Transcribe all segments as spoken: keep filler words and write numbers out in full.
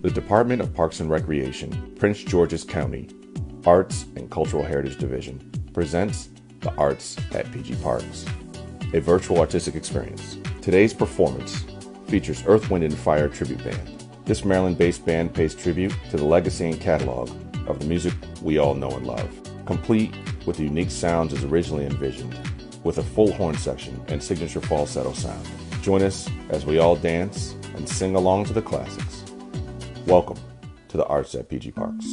The Department of Parks and Recreation, Prince George's County, Arts and Cultural Heritage Division presents The Arts at P G Parks, a virtual artistic experience. Today's performance features Earth, Wind and Fire Tribute Band. This Maryland-based band pays tribute to the legacy and catalog of the music we all know and love, complete with the unique sounds as originally envisioned, with a full horn section and signature falsetto sound. Join us as we all dance and sing along to the classics. Welcome to the Arts at P G Parks.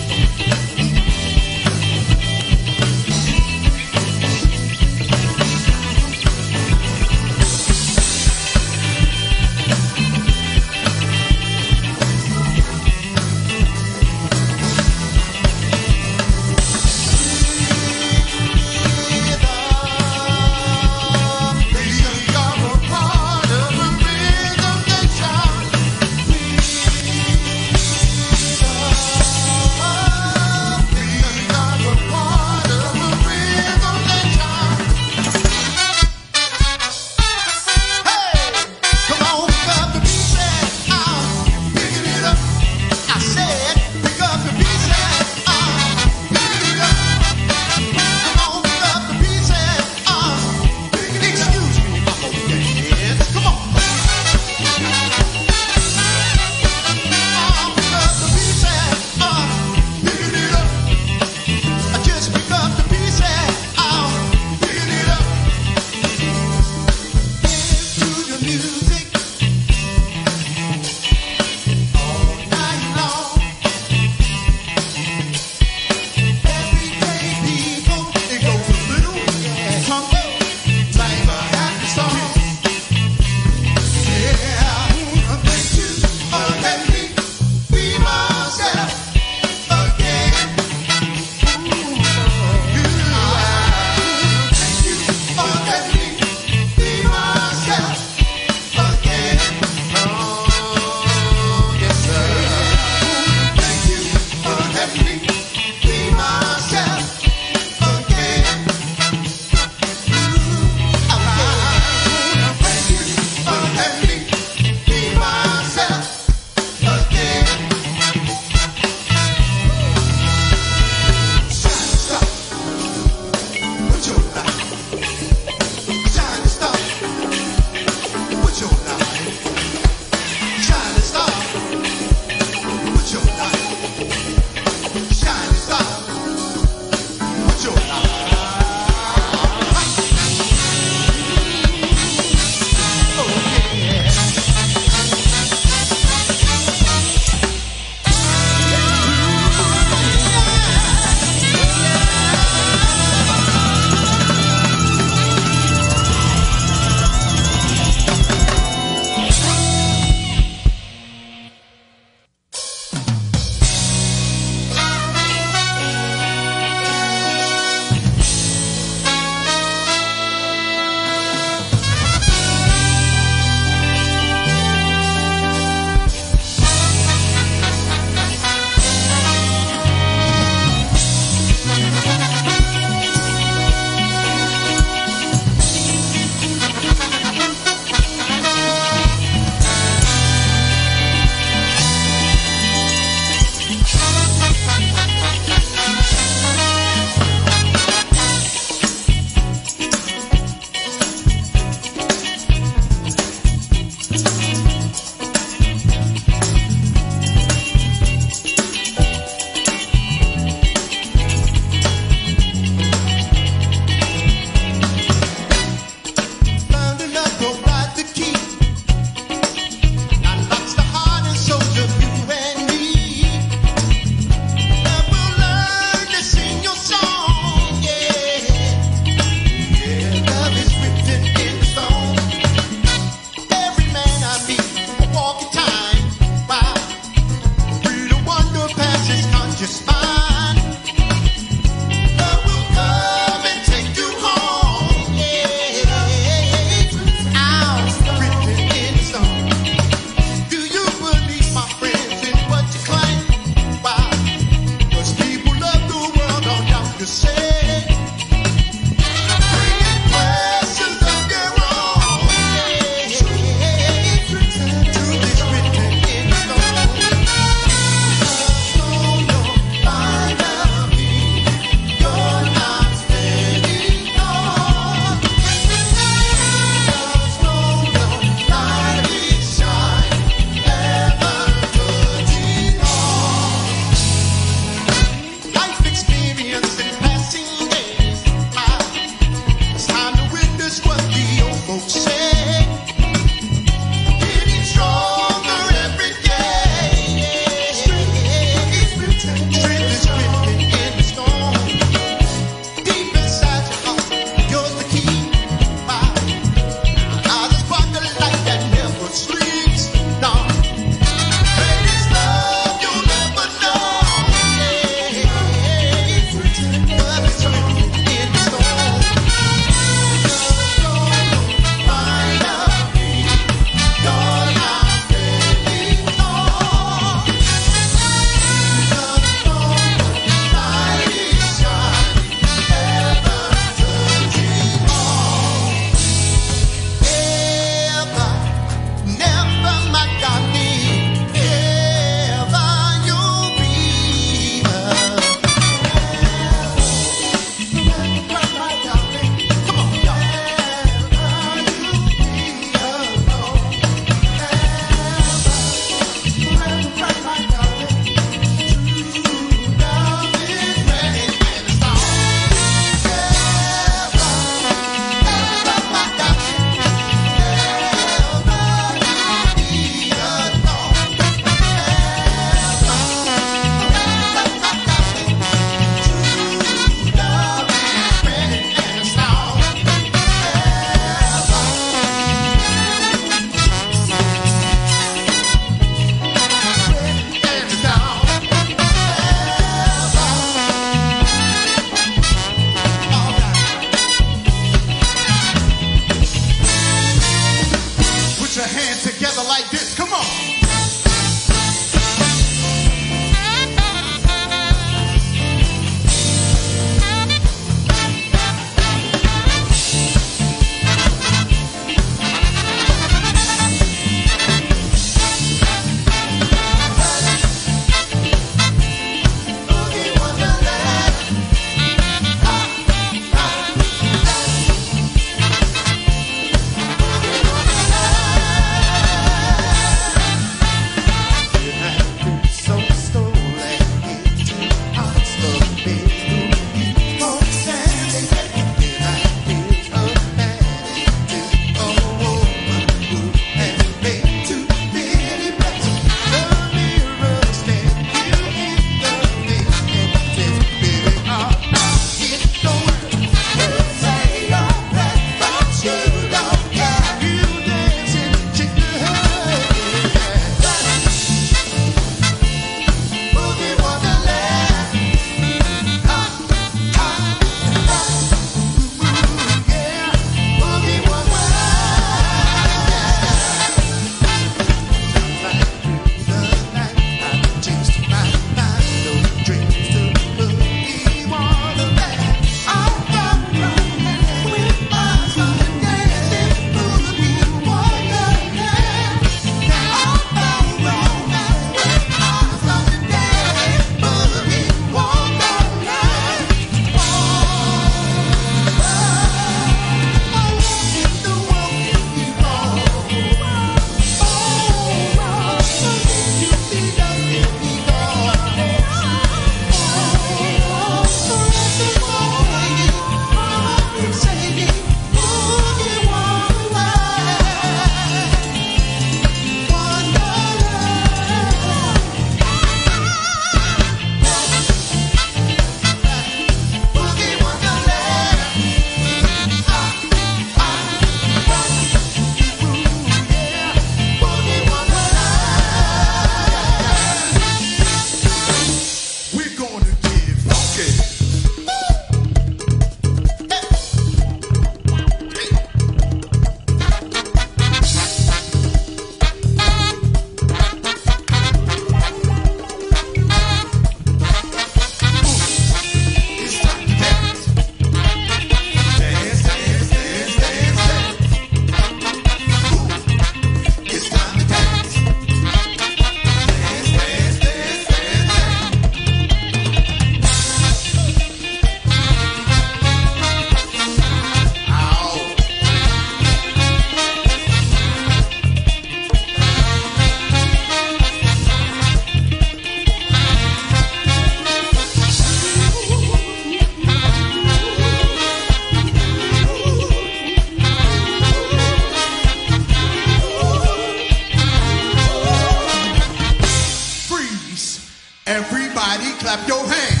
Everybody clap your hands.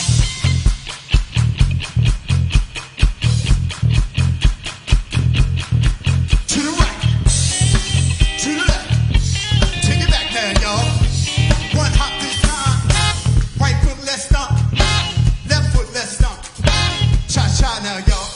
To the right, to the left. Take it back now, y'all. One hop this time. Right foot, let's stomp. Left foot, let's stomp. Cha-cha now, y'all.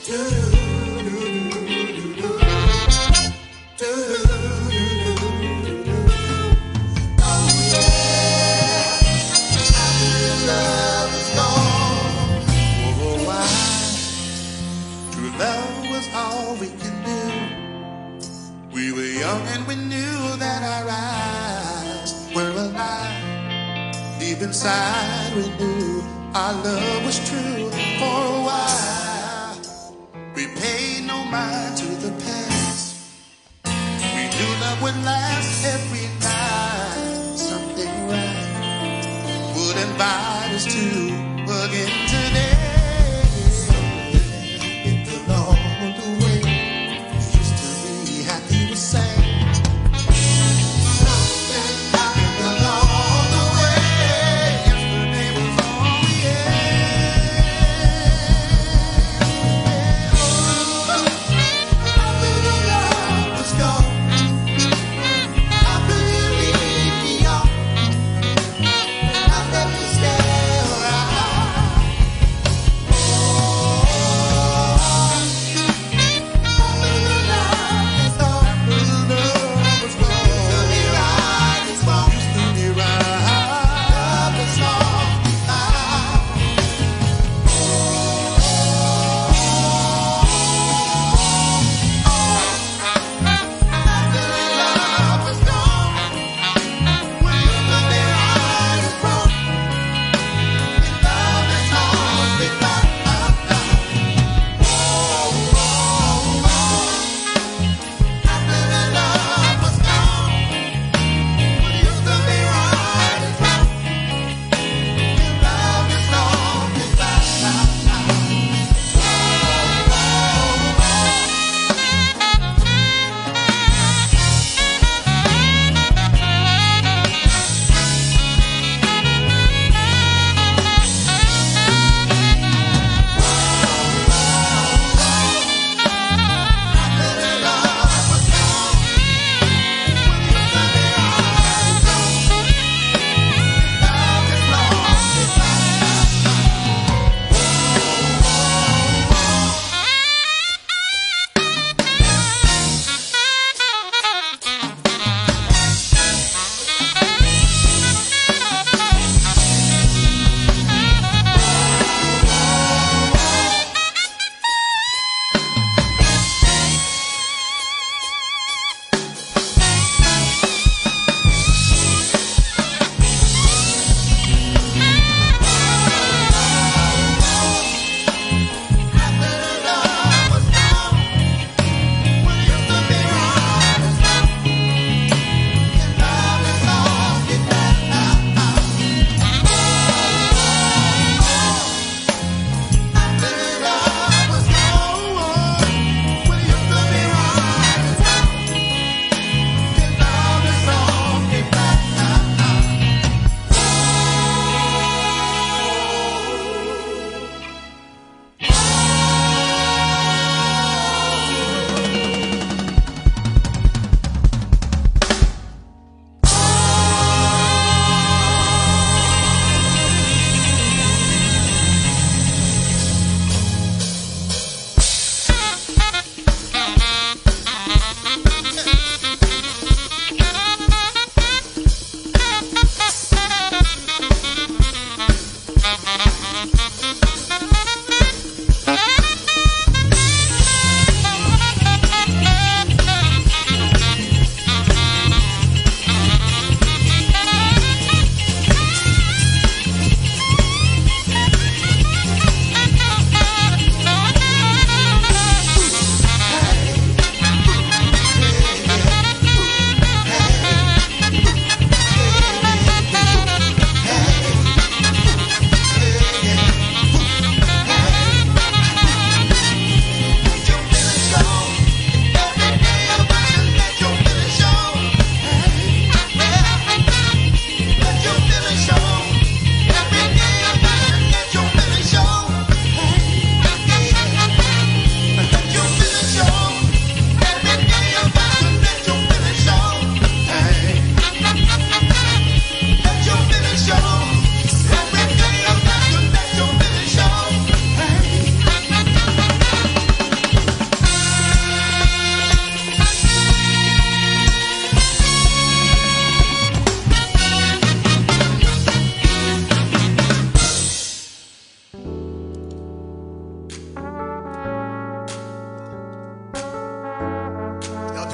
Love was all we can do. We were young and we knew that our eyes were alive. Deep inside we knew our love was true. For a while we paid no mind to the past. We knew love would last every night. Something right would invite us to again today. Stay around.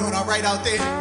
Doing all right out there?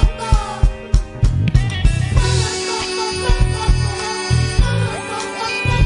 Bye.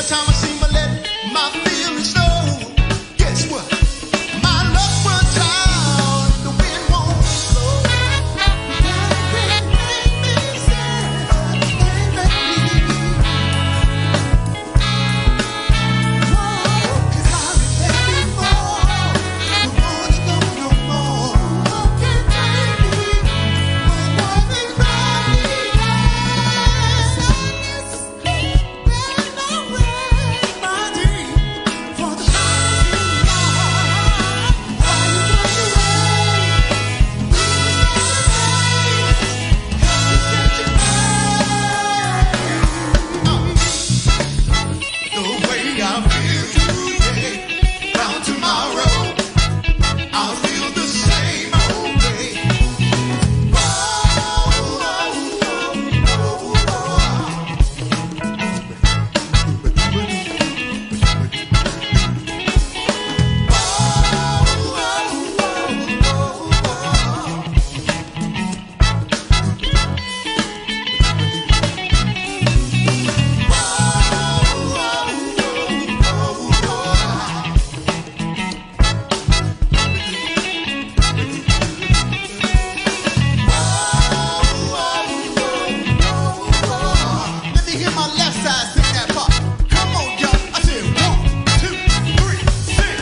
time I seem to let my feelings show. Guess what? My luck runs out, the wind won't blow. Can't make me sad, can't make me. Whoa, 'cause I've been there before. Don't wanna go no more. Oh, can't make me. Oh, woman, cry me out. Sadness, there's no remedy for the pain in my heart. Why you run away? We were so help me set you right. The way I feel today, bound tomorrow, I'll feel the same old way. Whoa, whoa, Let me hear my left side sing that part. Come on, y'all. I said one, two, three, sing.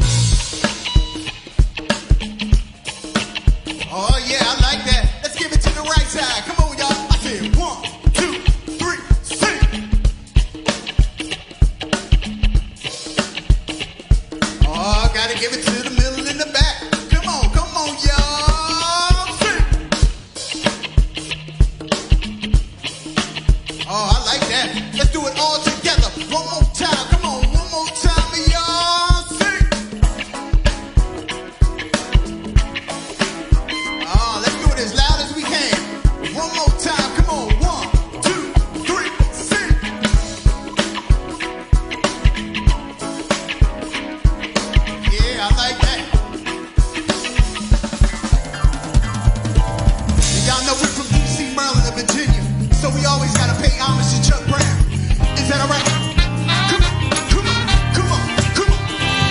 Oh yeah, I like that. Let's give it to the right side. Come on, y'all. I said one, two, three, sing. Oh, gotta give it to the middle and the back. Come on, come on, y'all. Sing. Oh, I like that. Let's do it all together. One more time. Come on, one more time, y'all. Sing. Oh, let's do it as loud as we can. One more time. Come on. One, two, three, sing. Yeah, I like that. And y'all know we're from D C, Maryland, and Virginia, so we always gotta pay homage to Chuck Brown. Is that alright? Come on, come on, come on, come on.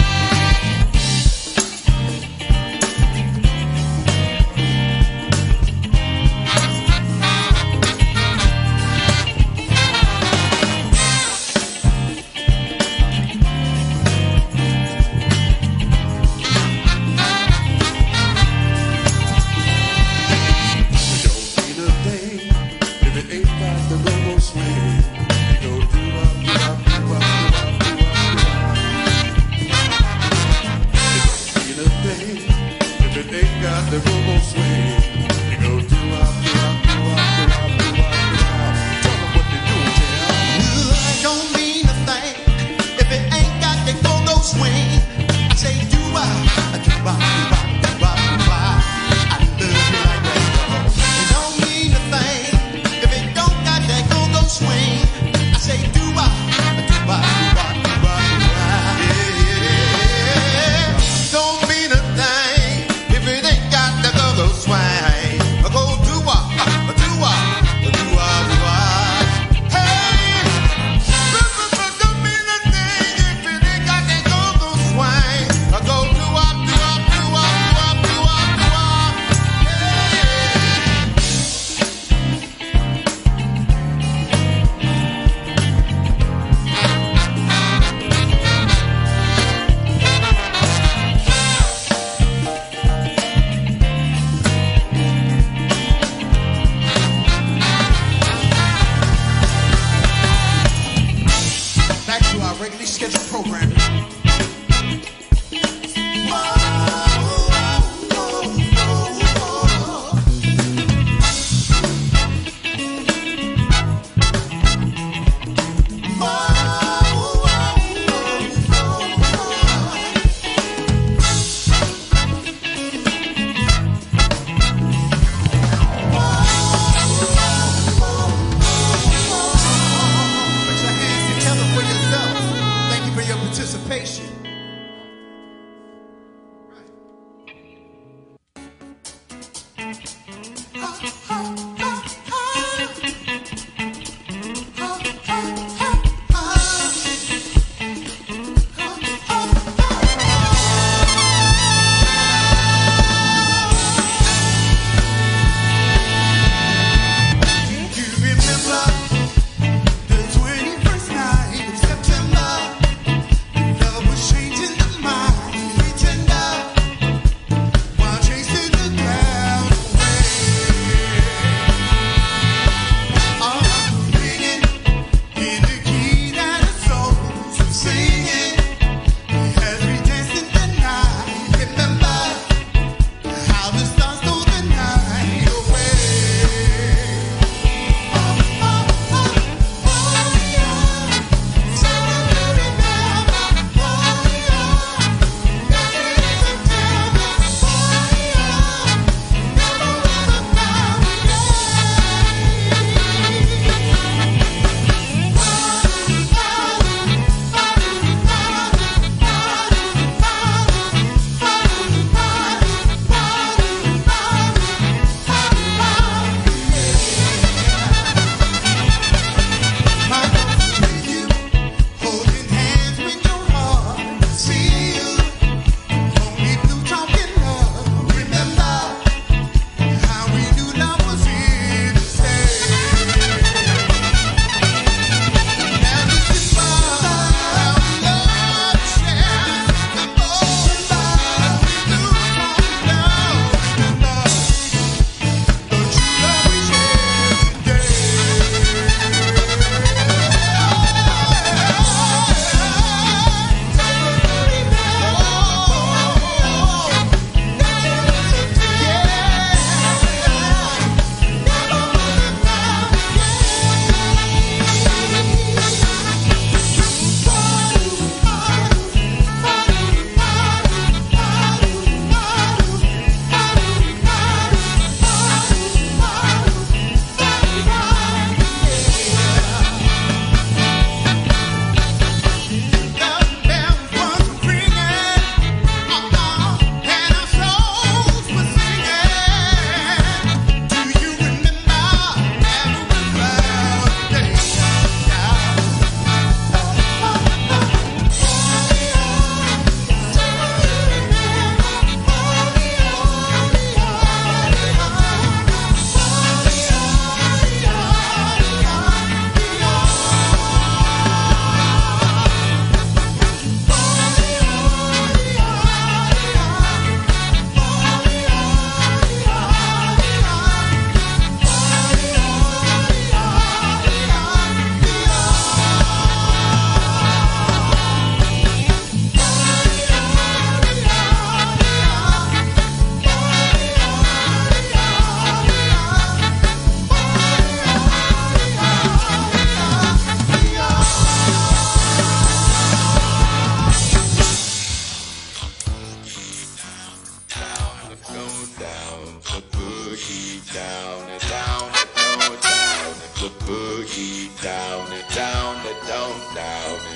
Don't mean a thing if it ain't got the go-go swing. You go do-wop, do-wop, do-wop, do-wop, do-wop. It don't mean a thing if it ain't got the go-go swing. You go do-wop, do-wop, do-wop, do-wop, do-wop, do-wop. Tell 'em what they do, Jam. It don't mean a thing if it ain't got that go-go swing. I say do-wah, do-wah, do-wah, do-wah, do-wah. I love you like that, dog. It don't mean a thing if it don't got that go-go swing. I say do-wah, do-wah, do-wah, do-wah, do-wah. Yeah. Don't mean a thing if it ain't got that go-go swing. I go do-wah, do-wah, do-wah, do-wah. Hey, don't mean a thing if it ain't got that go-go swing. I go do-wah, do-wah, do-wah, do-wah, do-wah, do-wah. Hey. Back to our regularly scheduled programming. Put your hands together for yourself. Thank you for your participation.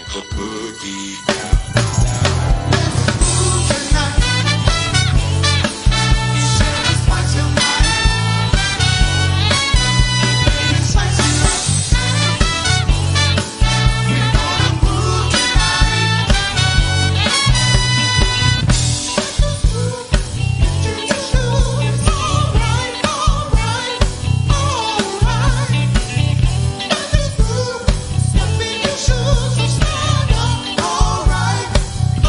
the boogie down. Shoes, so stand up, alright.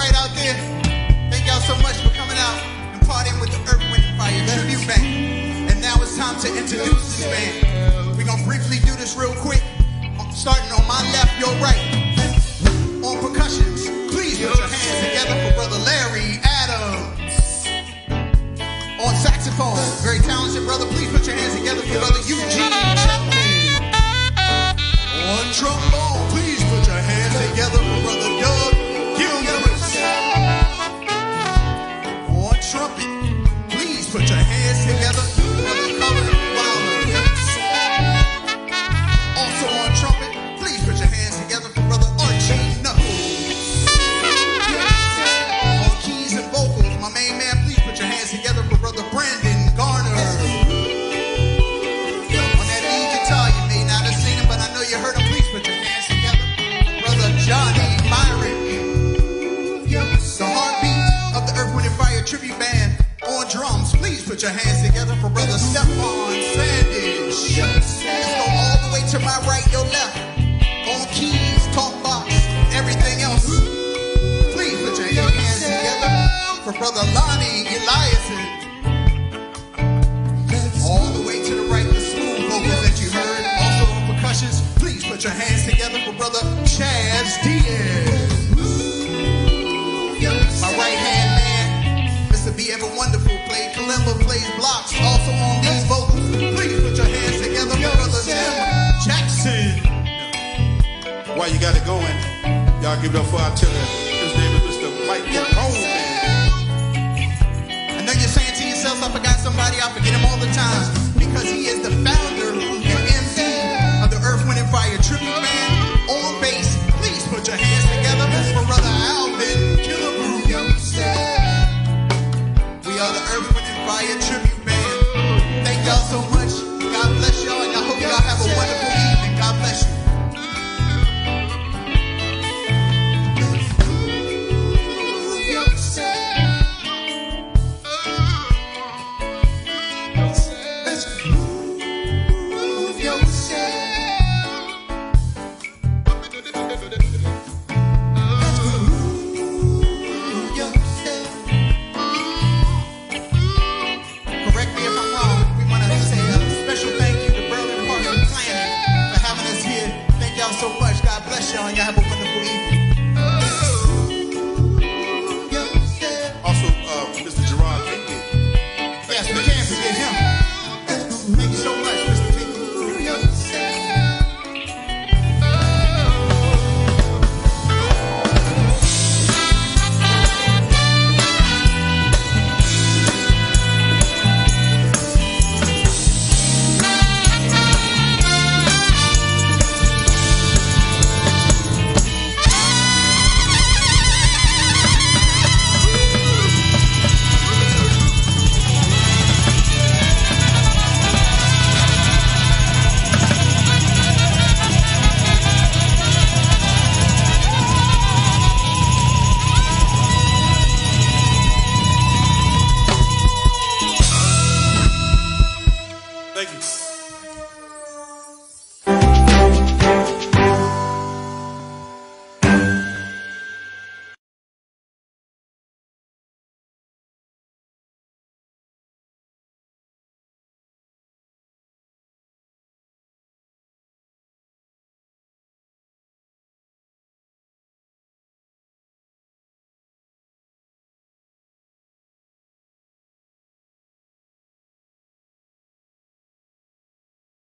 right out there. Thank y'all so much for coming out and partying with the Earth, Wind and Fire Tribute Band. And now it's time to introduce this band. We're gonna briefly do this real quick. Starting on my left, your right. On percussions, please put your hands together for Brother Larry Adams. On saxophone, very talented brother, please put your hands together for Brother Eugene Chapman. On trombone, please put your hands together for Brother Doug Gilchrist. On trumpet, please put your hands together for Brother Colin Wilder. Also on trumpet, please put your hands together for Brother Archie Knuckles. On keys and vocals, my main man, please put your hands together for Brother Brandon Garner. On that lead guitar, you may not have seen him, but I know you heard him. Please put your hands together for Brother Johnny Myrick. The heartbeat of the Earth, Wind and Fire Tribute Band on drums, please put your hands together for Brother Stephon Sandish. Let's go all the way to my right, your left. On keys, talk box, everything else. Please put your hands together for Brother Lonnie Eliason. All the way to the right, the smooth vocals that you heard. Also on percussions, please put your hands together for Brother Chaz Diaz. My right hand man, Mister B. Ever Wonderful, played kalimba, plays blocks. Also on these vocals, please put your hands together for Brother Tim Jackson. While you got it going, y'all give it up for our tiller. His name is Mister Michael Coleman. I know you're saying to yourself, I forgot somebody, I forget him all the time. Because he is the